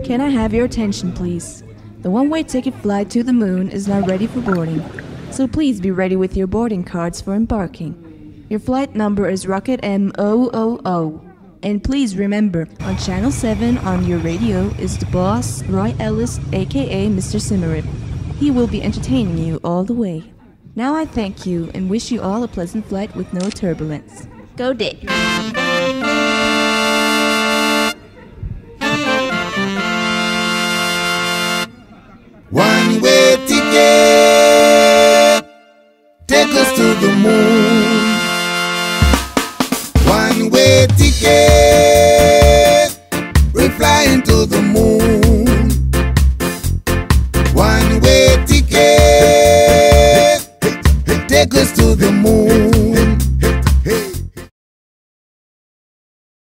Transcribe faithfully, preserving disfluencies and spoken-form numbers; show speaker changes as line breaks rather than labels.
Can I have your attention, please? The one-way ticket flight to the moon is now ready for boarding, so please be ready with your boarding cards for embarking. Your flight number is Rocket M zero zero zero. And please remember, on Channel seven on your radio is the boss, Roy Ellis, aka Mister Symarip. He will be entertaining you all the way. Now I thank you and wish you all a pleasant flight with no turbulence. Go Dick!